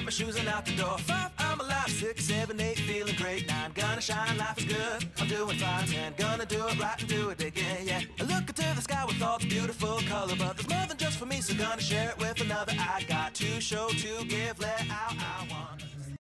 my shoes and out the door. 5, I'm alive. 6, 7, 8, feeling great. 9, gonna shine, life is good. I'm doing fine. 10, gonna do it right and do it again, yeah. I look into the sky with all the beautiful color, but there's more than just for me, so gonna share it with another. I got to show, to give, let